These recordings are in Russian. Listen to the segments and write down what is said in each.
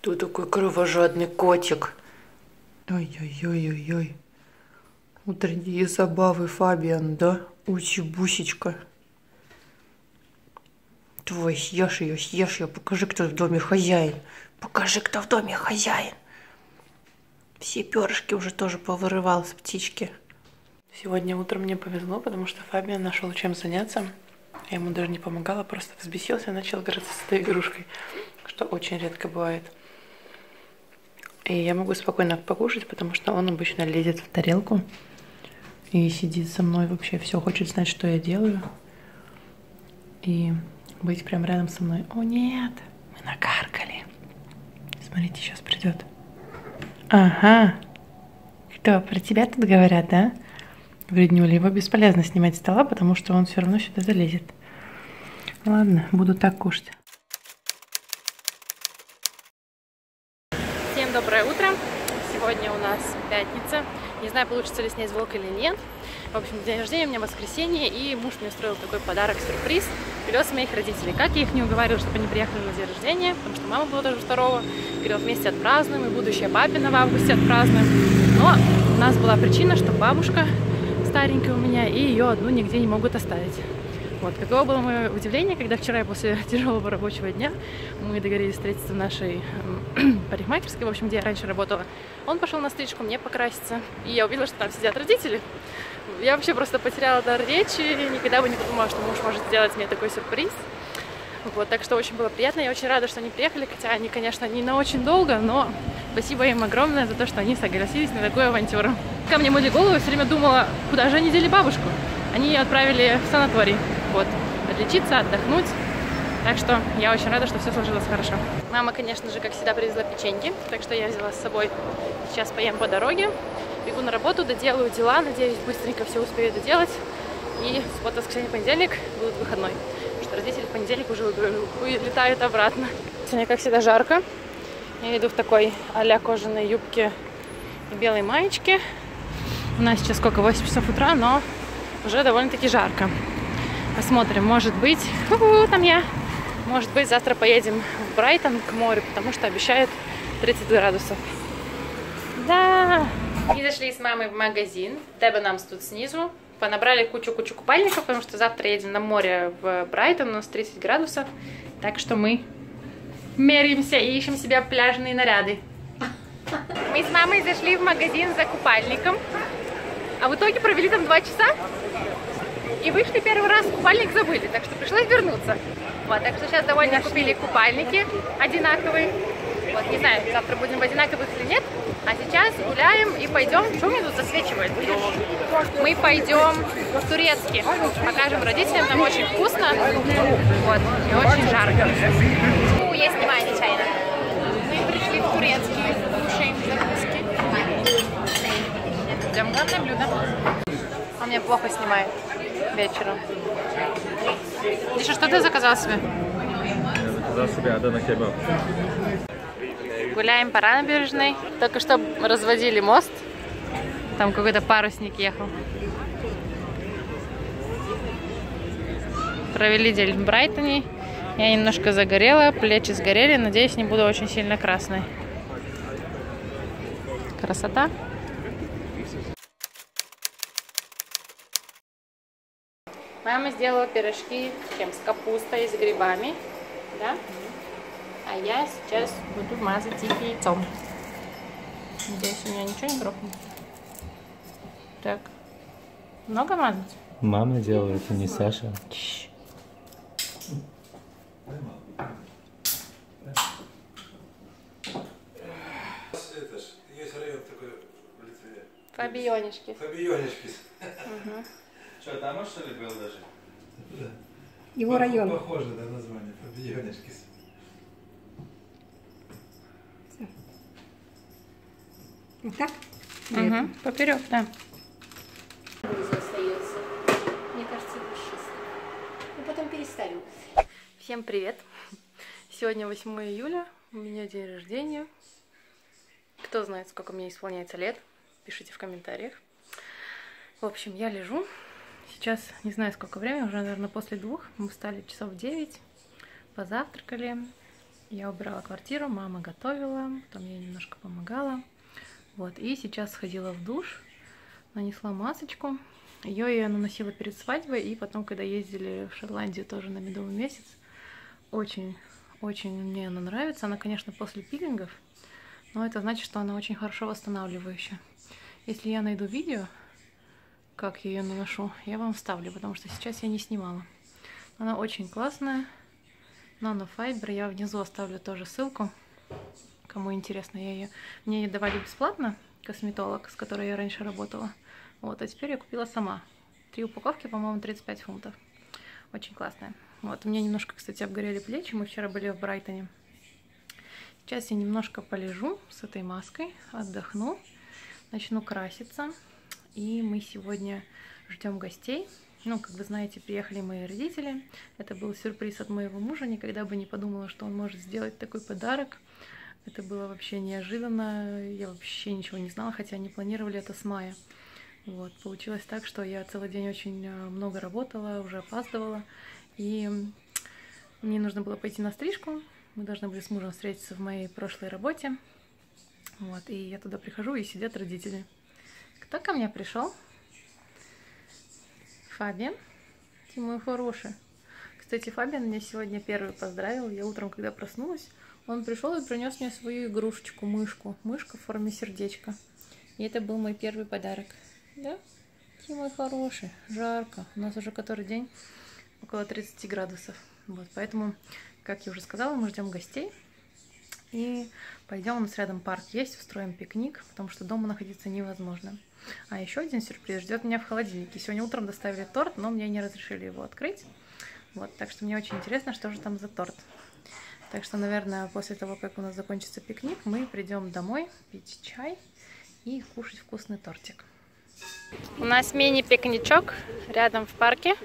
Кто такой кровожадный котик? Ой-ой-ой-ой-ой. Утренние забавы, Фабиан, да? Учи-бусечка. Твой, съешь ее. Покажи, кто в доме хозяин. Покажи, кто в доме хозяин. Все перышки уже тоже повырывал с птички. Сегодня утром мне повезло, потому что Фабиан нашел чем заняться. Я ему даже не помогала, просто взбесился и начал играться с этой игрушкой, что очень редко бывает. И я могу спокойно покушать, потому что он обычно лезет в тарелку и сидит со мной, вообще все хочет знать, что я делаю. И быть прям рядом со мной. О нет, мы накаркали. Смотрите, сейчас придет. Ага. Кто, про тебя тут говорят, да? Вреднюля, его бесполезно снимать с стола, потому что он все равно сюда залезет. Ладно, буду так кушать. Всем доброе утро. Сегодня у нас пятница. Не знаю, получится ли снять влог или нет. В общем, день рождения у меня воскресенье, и муж мне устроил такой подарок-сюрприз. Привез моих родителей. Как я их не уговаривала, чтобы они приехали на день рождения, потому что мама была даже 2-го. Говорила, вместе отпразднуем, и будущее папина в августе отпразднуем. Но у нас была причина, что бабушка старенькая у меня, и ее одну нигде не могут оставить. Вот, каково было мое удивление, когда вчера после тяжелого рабочего дня мы договорились встретиться в нашей парикмахерской, в общем, где я раньше работала. Он пошел на стрижку, мне покраситься, и я увидела, что там сидят родители. Я вообще просто потеряла дар речи, никогда бы не подумала, что муж может сделать мне такой сюрприз. Вот, так что очень было приятно, я очень рада, что они приехали, хотя они, конечно, не на очень долго, но спасибо им огромное за то, что они согласились на такую авантюру. Ко мне мыли голову, я все время думала, куда же они дели бабушку. Они ее отправили в санаторий, вот, отлечиться, отдохнуть. Так что я очень рада, что все сложилось хорошо. Мама, конечно же, как всегда, привезла печеньки, так что я взяла с собой. Сейчас поем по дороге, бегу на работу, доделаю дела, надеюсь, быстренько все успею доделать. И суббота, воскресенье, понедельник будут выходной, потому что родители в понедельник уже улетают обратно. Сегодня, как всегда, жарко. Я иду в такой а-ля кожаной юбке и белой маечке. У нас сейчас сколько, 8 часов утра, но уже довольно-таки жарко. Посмотрим, может быть, там я. Может быть, завтра поедем в Брайтон к морю, потому что обещают 30 градусов. Да! И зашли с мамой в магазин. Тебенамс тут снизу. Понабрали кучу купальников, потому что завтра едем на море в Брайтон, у нас 30 градусов. Так что мы меряемся и ищем себе пляжные наряды. Мы с мамой зашли в магазин за купальником, а в итоге провели там 2 часа. И вышли первый раз, купальник забыли, так что пришлось вернуться. Вот, так что сейчас довольно купили купальники одинаковые. Вот, не знаю, завтра будем в одинаковых или нет. А сейчас гуляем и пойдем. Что мне тут засвечивает? Мы пойдем в турецкий. Покажем родителям, там очень вкусно. Вот, и очень жарко. Я снимаю нечаянно. Мы пришли в турецкий, кушаем закуски. Ждем главное блюдо. Он меня плохо снимает вечером. Миша, что ты заказал себе? Заказал себе Адана кебаб. Гуляем по набережной. Только что разводили мост. Там какой-то парусник ехал. Провели день в Брайтоне. Я немножко загорела, плечи сгорели. Надеюсь, не буду очень сильно красной. Красота. Мама сделала пирожки с капустой и с грибами. Да? А я сейчас буду мазать их яйцом. Надеюсь, у меня ничего не грохнет. Так. Много мазать? Мама делает, а не Саша. Есть район такой в Литве. Фабионишки. Фабионишки. Что, там что ли был даже? Да. Его район. Похоже на название. Фабионишки. Вот так? Угу. Поперек, да. Мне кажется, чисто. Ну, потом переставим. Всем привет. Сегодня 8 июля. У меня день рождения. Кто знает, сколько мне исполняется лет, пишите в комментариях. В общем, я лежу. Сейчас не знаю, сколько времени, уже, наверное, после 2. Мы встали часов 9, позавтракали. Я убирала квартиру, мама готовила, потом я немножко помогала. Вот, и сейчас сходила в душ, нанесла масочку. Ее я наносила перед свадьбой, и потом, когда ездили в Шотландию тоже на медовый месяц. Очень мне она нравится. Она, конечно, после пилингов, но это значит, что она очень хорошо восстанавливающая. Если я найду видео, как я ее наношу, я вам вставлю, потому что сейчас я не снимала. Она очень классная. Нанофайбер. Я внизу оставлю тоже ссылку. Кому интересно, мне ее давали бесплатно, косметолог, с которой я раньше работала. Вот, а теперь я купила сама. 3 упаковки, по-моему, 35 фунтов. Очень классная. Вот, у меня немножко, кстати, обгорели плечи. Мы вчера были в Брайтоне. Сейчас я немножко полежу с этой маской, отдохну, начну краситься. И мы сегодня ждем гостей. Ну, как вы знаете, приехали мои родители. Это был сюрприз от моего мужа. Никогда бы не подумала, что он может сделать такой подарок. Это было вообще неожиданно. Я вообще ничего не знала, хотя они планировали это с мая. Вот, получилось так, что я целый день очень много работала, уже опаздывала. И мне нужно было пойти на стрижку. Мы должны были с мужем встретиться в моей прошлой работе. Вот, и я туда прихожу, и сидят родители. Кто ко мне пришел? Фабиан. Ты мой хороший. Кстати, Фабиан меня сегодня первый поздравил. Я утром, когда проснулась, он пришел и принес мне свою игрушечку, мышку. Мышка в форме сердечка. И это был мой первый подарок. Да? Ты мой хороший. Жарко. У нас уже который день около 30 градусов. Вот, поэтому, как я уже сказала, мы ждем гостей. И пойдем, у нас рядом парк есть, устроим пикник, потому что дома находиться невозможно. А еще один сюрприз ждет меня в холодильнике. Сегодня утром доставили торт, но мне не разрешили его открыть. Вот, так что мне очень интересно, что же там за торт. Так что, наверное, после того, как у нас закончится пикник, мы придем домой пить чай и кушать вкусный тортик. У нас мини-пикничок рядом в парке.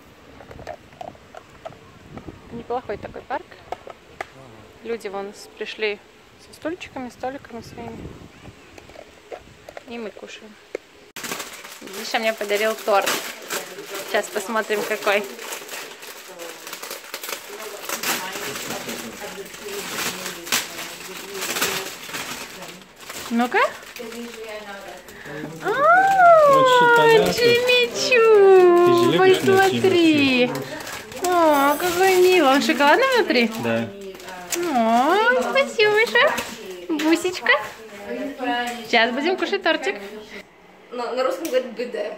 Неплохой такой парк. Люди вон пришли со стульчиками, столиками своими. И мы кушаем. Миша мне подарил торт. Сейчас посмотрим, какой. Ну-ка. Джимичу! Посмотри. О, какой милый. Он шоколадный внутри? Да. О, спасибо, Миша. Бусечка. Сейчас будем кушать тортик. На русском говорит ГД.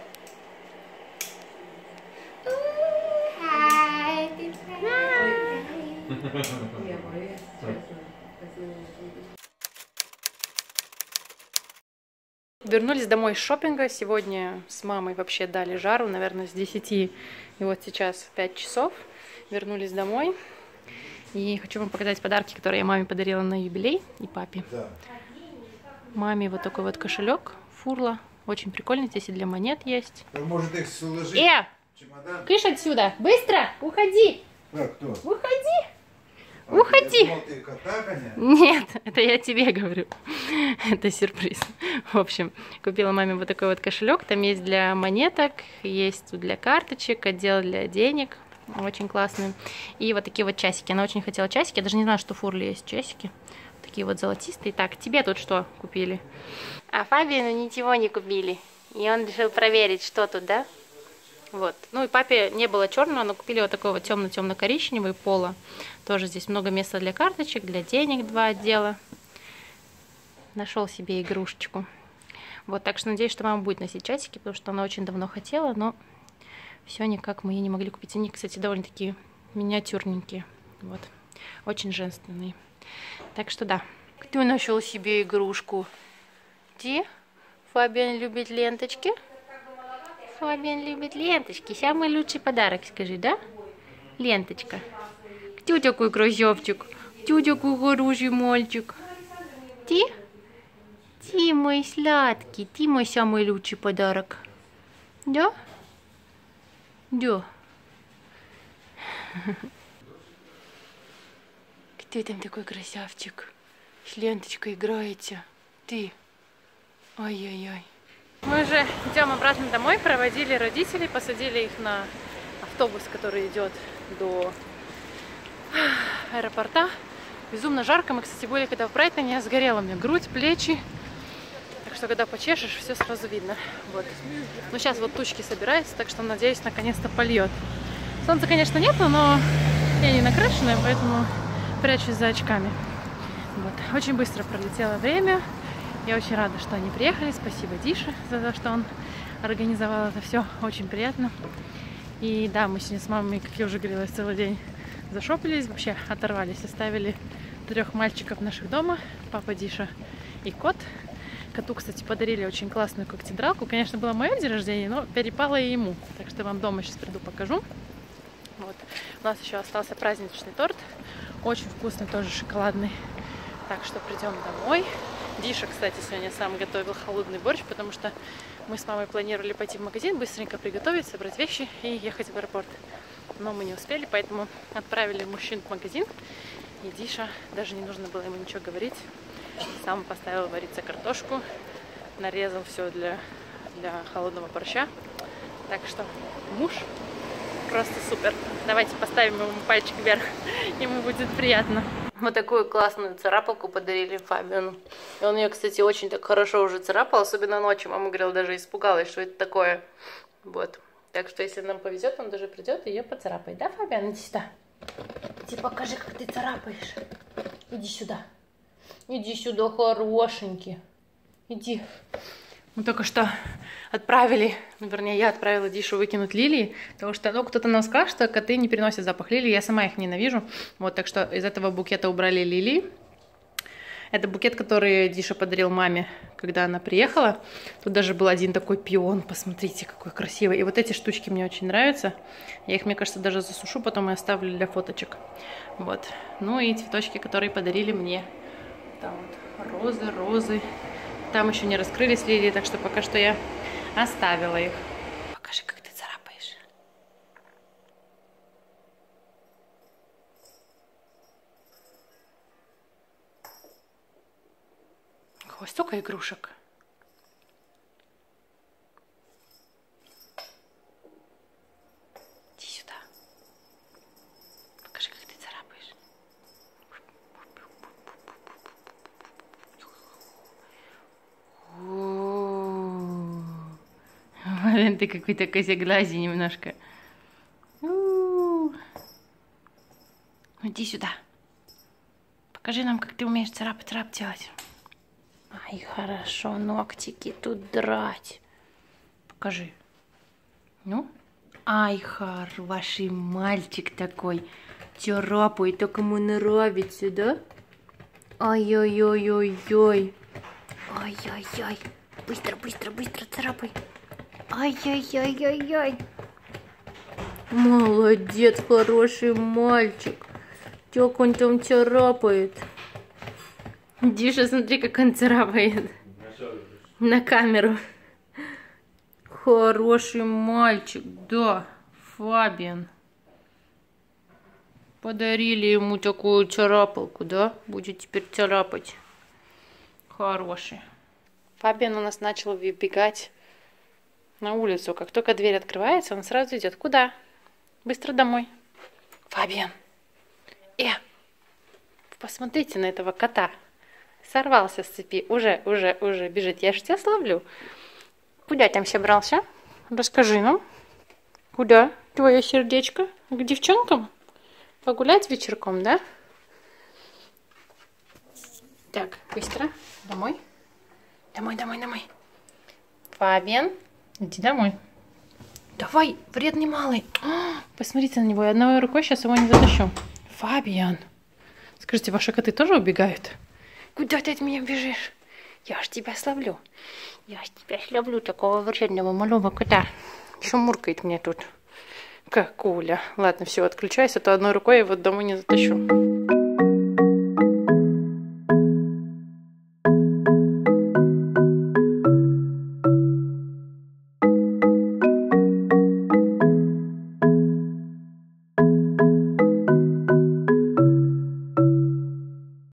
Вернулись домой с шопинга. Сегодня с мамой вообще дали жару, наверное, с 10. И вот сейчас 5 часов. Вернулись домой. И хочу вам показать подарки, которые я маме подарила на юбилей и папе. Да. Маме вот такой вот кошелек Фурла. Очень прикольный. Здесь и для монет есть. Может их сложить? Чемодан? Кыш отсюда! Быстро! Уходи! Кто? Уходи! Уходи! Я думал, ты кота гоняешь? Нет, это я тебе говорю. Это сюрприз. В общем, купила маме вот такой вот кошелек. Там есть для монеток, есть для карточек, отдел для денег. Очень классный. И вот такие вот часики. Она очень хотела часики. Я даже не знала, что в Фурле есть часики. Такие вот золотистые. Так, тебе тут что купили? А Фабиану ничего не купили. И он решил проверить, что тут, да? Вот. Ну и папе не было черного, но купили вот такой вот темно-темно-коричневый поло. Тоже здесь много места для карточек, для денег 2 отдела. Нашел себе игрушечку. Вот, так что надеюсь, что мама будет носить часики, потому что она очень давно хотела, но все никак мы ей не могли купить. Они, кстати, довольно-таки миниатюрненькие. Вот. Очень женственные. Так что да. Кто нашел себе игрушку? Где? Фабиан любит ленточки. Фабиан любит ленточки. Самый лучший подарок, скажи, да? Ленточка. Кто такой красавчик? Кто такой хороший мальчик? Ты? Ты мой сладкий. Ты мой самый лучший подарок. Да? Да. Кто там такой красавчик? С ленточкой играете? Ты? Ай-яй-яй. Мы уже идем обратно домой, проводили родителей, посадили их на автобус, который идет до аэропорта. Безумно жарко. Мы, кстати, были когда в Брайтоне, сгорела мне грудь, плечи. Так что, когда почешешь, все сразу видно. Вот. Ну, сейчас вот тучки собираются, так что, надеюсь, наконец-то польет. Солнца, конечно, нету, но я не накрашенная, поэтому прячусь за очками. Вот. Очень быстро пролетело время. Я очень рада, что они приехали. Спасибо Дише за то, что он организовал это все. Очень приятно. И да, мы сегодня с мамой, как я уже говорила, целый день зашопились, вообще оторвались. Оставили 3 мальчиков наших дома. Папа, Диша и кот. Коту, кстати, подарили очень классную когтедралку. Конечно, было мое день рождения, но перепало и ему. Так что вам дома сейчас приду, покажу. Вот. У нас еще остался праздничный торт. Очень вкусный, тоже шоколадный. Так что придем домой. Диша, кстати, сегодня сам готовил холодный борщ, потому что мы с мамой планировали пойти в магазин, быстренько приготовить, собрать вещи и ехать в аэропорт. Но мы не успели, поэтому отправили мужчин в магазин. И Диша, даже не нужно было ему ничего говорить, сам поставил вариться картошку, нарезал все для холодного борща. Так что муж просто супер. Давайте поставим ему пальчик вверх, ему будет приятно. Вот такую классную царапалку подарили Фабиону. И он ее, кстати, очень так хорошо уже царапал, особенно ночью. Мама говорила, даже испугалась, что это такое. Вот. Так что, если нам повезет, он даже придет и ее поцарапает. Да, Фабиан? Иди сюда. Иди покажи, как ты царапаешь. Иди сюда. Иди сюда, хорошенький. Иди. Мы только что отправили, вернее, я отправила Дишу выкинуть лилии, потому что, ну, кто-то нам сказал, что коты не переносят запах лилии, я сама их ненавижу. Вот, так что из этого букета убрали лилии. Это букет, который Диша подарил маме, когда она приехала. Тут даже был один такой пион, посмотрите, какой красивый. И вот эти штучки мне очень нравятся. Я их, мне кажется, даже засушу, потом и оставлю для фоточек. Вот. Ну и цветочки, которые подарили мне. Там вот розы. Там еще не раскрылись лилии, так что пока что я оставила их. Покажи, как ты царапаешь. Ой, столько игрушек. Иди сюда. Покажи, как ты царапаешь. Блин, ты какой-то козеглазий немножко. Иди сюда. Покажи нам, как ты умеешь царап делать. Ай, хорошо, ногтики тут драть. Покажи. Ну? Ай, хороший мальчик такой. Царапает, так ему нравится, да? Ай-ой-ой-ой-ой. Ай-яй-яй. Быстро, быстро, быстро царапай. Ай-яй-яй-яй-яй. Молодец, хороший мальчик. Как он там царапает. Диша, смотри, как он царапает. На камеру. Хороший мальчик, да, Фабиан. Подарили ему такую царапалку, да? Будет теперь царапать. Хороший. Фабиан у нас начал выбегать на улицу. Как только дверь открывается, он сразу идет. Куда? Быстро домой. Фабиан. Посмотрите на этого кота. Сорвался с цепи. Уже бежит. Я же тебя словлю. Куда там собрался? Расскажи нам. Куда? Твое сердечко? К девчонкам? Погулять вечерком, да? Так, быстро. Домой. Домой. Фабиан, иди домой. Давай, вредный малый. Посмотрите на него. Я одной рукой сейчас его не затащу. Фабиан. Скажите, ваши коты тоже убегают? Куда ты от меня бежишь? Я ж тебя словлю. Я ж тебя словлю, такого вредного малого кота. Еще муркает мне тут. Как Оля. Ладно, все, отключайся, а то одной рукой я его домой не затащу.